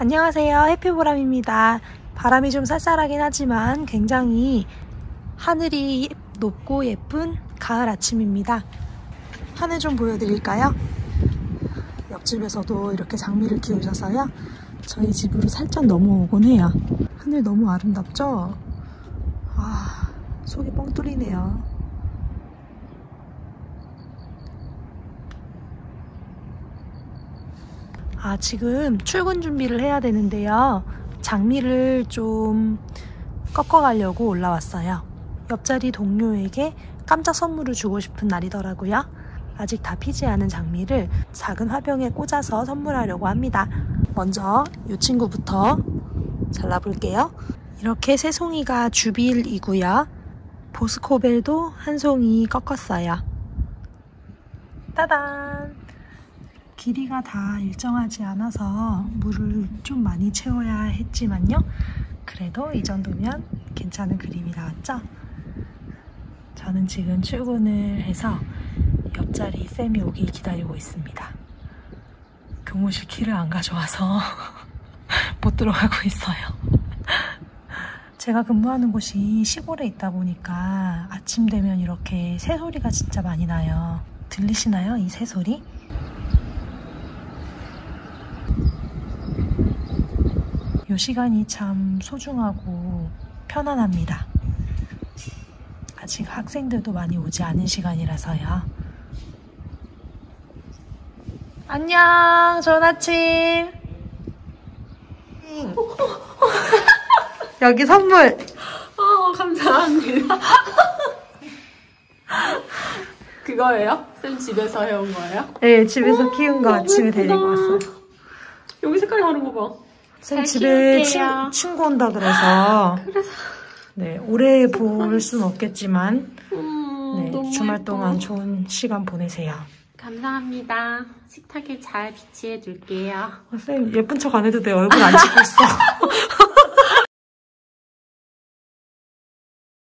안녕하세요, 해피보람입니다. 바람이 좀 쌀쌀하긴 하지만 굉장히 하늘이 높고 예쁜 가을 아침입니다. 하늘 좀 보여드릴까요? 옆집에서도 이렇게 장미를 키우셔서요, 저희 집으로 살짝 넘어오곤 해요. 하늘 너무 아름답죠? 아, 속이 뻥 뚫리네요. 지금 출근 준비를 해야 되는데요. 장미를 좀 꺾어가려고 올라왔어요. 옆자리 동료에게 깜짝 선물을 주고 싶은 날이더라고요. 아직 다 피지 않은 장미를 작은 화병에 꽂아서 선물하려고 합니다. 먼저 이 친구부터 잘라볼게요. 이렇게 세 송이가 주빌이고요. 보스코벨도 한 송이 꺾었어요. 따단! 길이가 다 일정하지 않아서 물을 좀 많이 채워야 했지만요. 그래도 이 정도면 괜찮은 그림이 나왔죠? 저는 지금 출근을 해서 옆자리 쌤이 오길 기다리고 있습니다. 교무실 키를 안 가져와서 못 들어가고 있어요. 제가 근무하는 곳이 시골에 있다 보니까 아침 되면 이렇게 새소리가 진짜 많이 나요. 들리시나요? 이 새소리? 이 시간이 참 소중하고 편안합니다. 아직 학생들도 많이 오지 않은 시간이라서요. 안녕, 좋은 아침. 여기 선물. 감사합니다. 그거예요? 쌤 집에서 해온 거예요? 네, 집에서 키운 거 아침에 데리고 왔어요. 여기 색깔이 다른 거 봐. 쌤 집에 친구 온다 그래서 네, 오래 볼 순 없겠지만 네, 주말 예뻐. 동안 좋은 시간 보내세요. 감사합니다. 식탁에 잘 비치해 둘게요. 쌤 예쁜 척 안 해도 돼. 얼굴 안 찍고 있어.